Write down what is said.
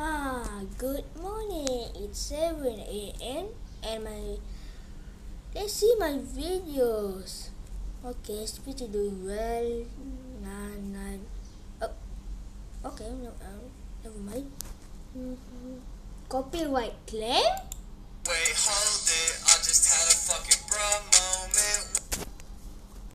Good morning. It's 7 a.m. and let's see my videos. Okay, Speedy doing well. Oh, okay, no, never mind. Copyright claim?